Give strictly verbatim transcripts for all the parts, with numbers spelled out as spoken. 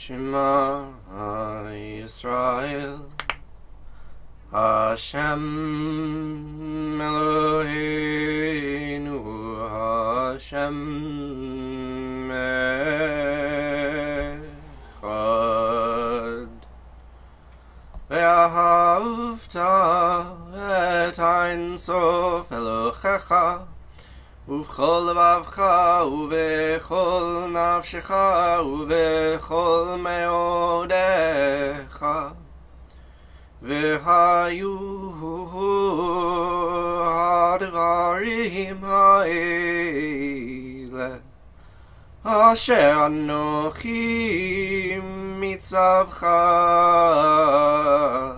Shema Yisrael Hashem Eloheinu Hashem Echad Vahafta et Ein Sof Elohecha Uv'chol levavcha, uv'chol nafshecha, uv'chol meodecha, v'hayu hadvarim ha'ele, asher anochi mitzavcha,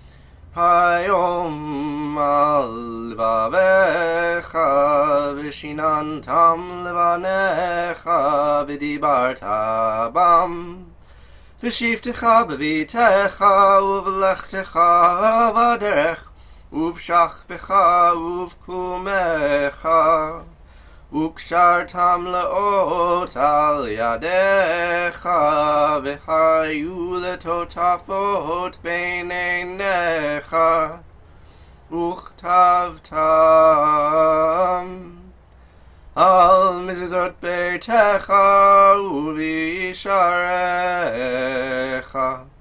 hayom al levavecha, v'shinantam levanecha, v'dibarta bam, v'shivtecha b'vitecha, uv'lechtecha v'derech, uv'shachbecha uv'kumecha, ukshartam leot al yadecha, v'hayu letotafot beineinecha, Uchtavtam al mizuzot beitecha uvisharecha